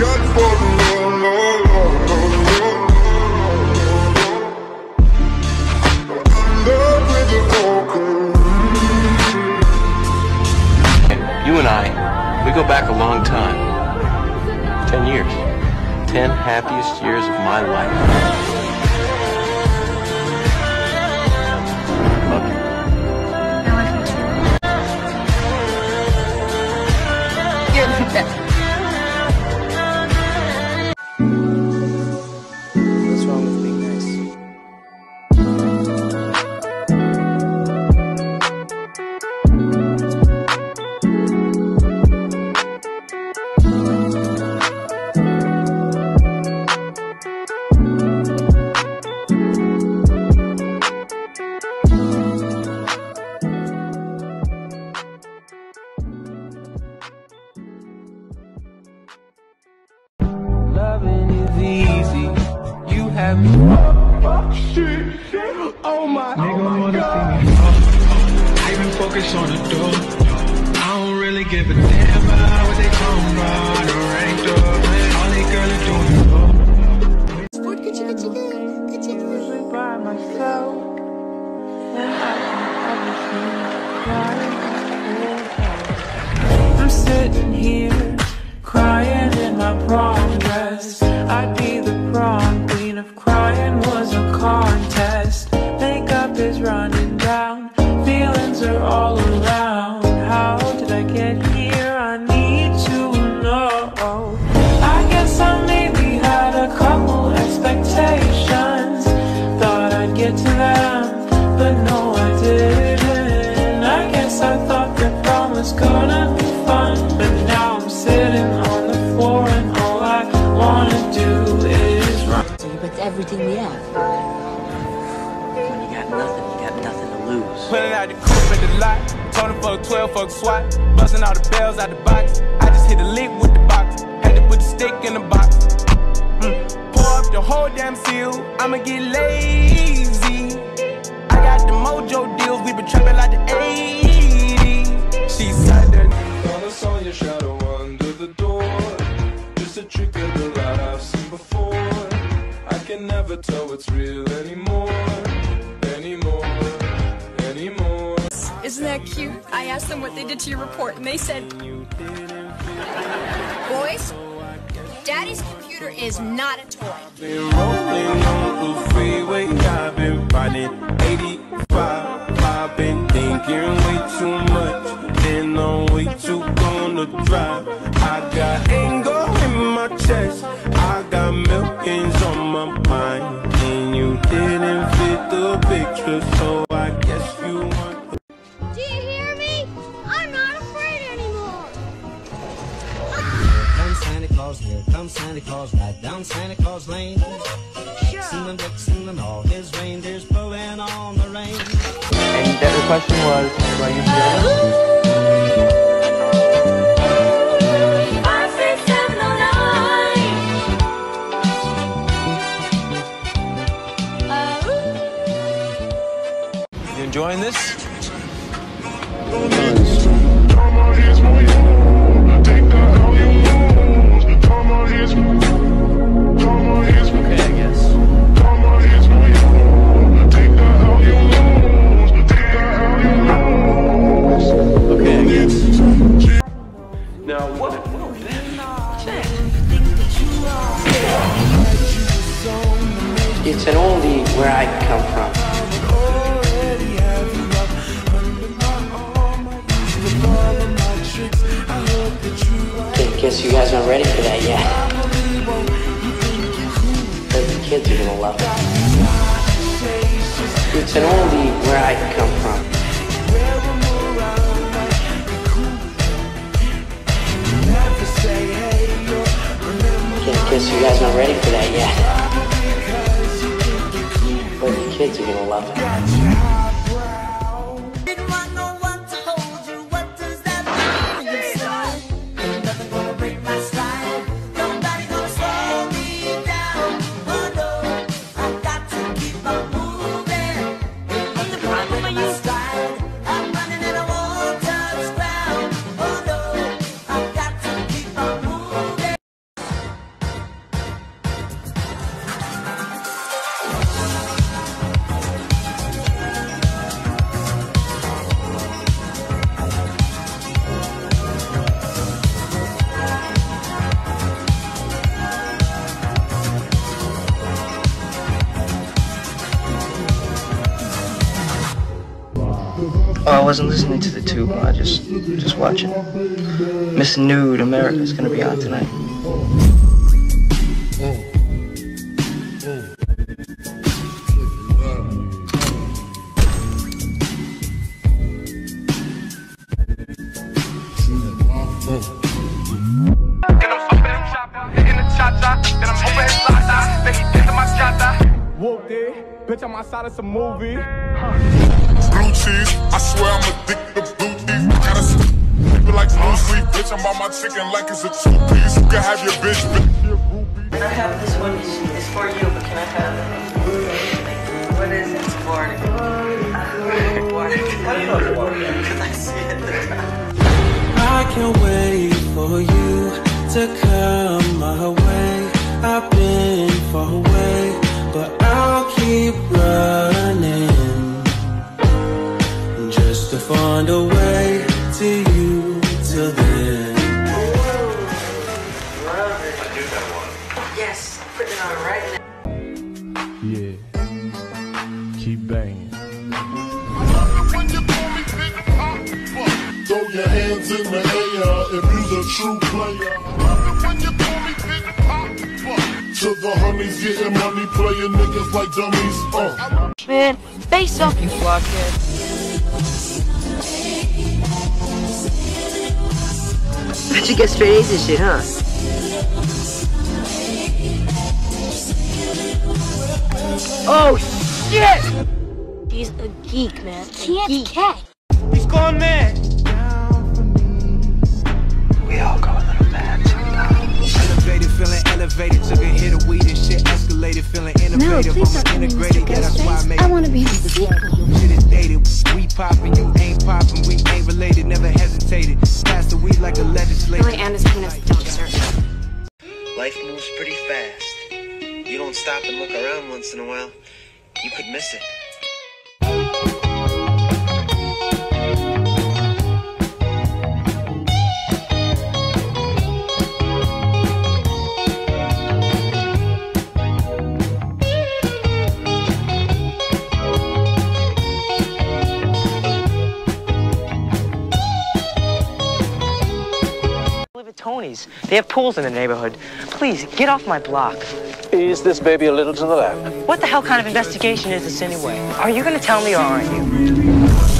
You and I, we go back a long time. 10 years. 10 happiest years of my life. Love you. You're the best. What's wrong with being nice? Loving is easy. You have me. Oh shit. Oh my. Oh my God. I've been focused on the door. I don't really give a damn about what they talking about or ranked up. All they girl are doing is Usually by myself. And I'm sitting here crying in my prom dress. I'd be the prom queen if crying was a contest. Makeup is running down, feelings are all around. How did I get here? I need to know. I guess I maybe had a couple expectations. Thought I'd get to them, but no I didn't. I guess I thought that prom was gonna be fun, but now I'm sitting on the floor and all I wanna do is run. But everything we have. When you got nothing to lose. Pulling out the coupe at the lot, told him fuck 12, fuck SWAT, busting all the bells out the box. I just hit a lick with the box, had to put the stick in the box. Pour up the whole damn seal, I'ma get lazy. I got the mojo deals, we been trapping like the 80s. She said that I saw your shadow under the door. Just a trick of the light I've seen before. I can never tell what's real anymore. Isn't that cute? I asked them what they did to your report, and they said, boys, Daddy's computer is not a toy. Been rolling on the freeway, I've been riding 85. I've been thinking way too much, then I'm way too gonna drive. I got anger in my chest, I got millions on my mind, and you didn't fit the picture, so I guess you want. Do you hear me? I'm not afraid anymore. Comes Santa Claus, here comes Santa Claus, right down Santa Claus Lane. Singing, singing, all his reindeers pulling on the rein. And the question was, do I use You enjoying this? Okay, I guess. Okay, I guess. Now what? It's an oldie where I come from. Okay, guess you guys aren't ready for that yet. But the kids are gonna love it. It's an oldie where I come from. Okay, guess you guys aren't ready for that yet. But the kids are gonna love it. Oh, I wasn't listening to the tube. I just watching. Miss Nude America's gonna be on tonight. Bitch, I'm outside of some movie. Blue cheese, I swear I'm addicted to blue cheese. Gotta feel like blue sleep, bitch. I'm on my chicken like it's a two-piece. You can have your bitch, bitch. Can I have this one? It's for you, but can I have it? What is it? It's Florida. How do you know it's Florida? Because I see it. I can't wait for you to come my way. I've been far away, but I'll keep running just to find a way to you till then. Love it. I do that one. Yes, put it on right now. Yeah, keep banging. Throw your hands in the air if you's a true player. To the honeys getting money, playing niggas like dummies. Man, face off, you blockhead. Bet you get straight A's and shit, huh? Oh, shit! He's a geek, man. Can't cat. He's gone mad. We all go a little mad sometimes. Elevated, feeling elevated. Took a hit of weed and shit escalated. Feeling innovative. please don't I'm call me integrated. Mr. Yeah, that's why I Ghostface. made I want to be in the sequel. Shit is dated. We poppin', you ain't poppin'. We ain't related. Never hesitated. Pass the weed like a legislator. Really, and his penis don't serve. Life moves pretty fast. You don't stop and look around once in a while, you could miss it. Tony's. They have pools in the neighborhood. Please, get off my block. Is this baby a little to the left? What the hell kind of investigation is this anyway? Are you gonna tell me or aren't you?